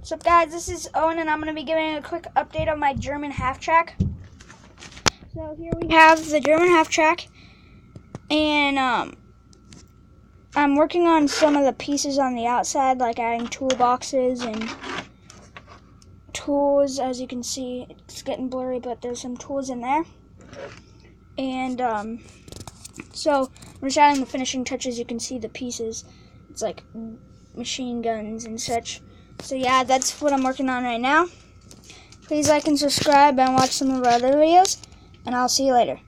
What's up, guys? This is Owen, and I'm going to be giving a quick update on my German half-track. So here we have the German half-track, and I'm working on some of the pieces on the outside, like adding toolboxes and tools. As you can see, it's getting blurry, but there's some tools in there. And so I'm just adding the finishing touches. You can see the pieces. It's like machine guns and such. So yeah, that's what I'm working on right now. Please like and subscribe and watch some of our other videos, and I'll see you later.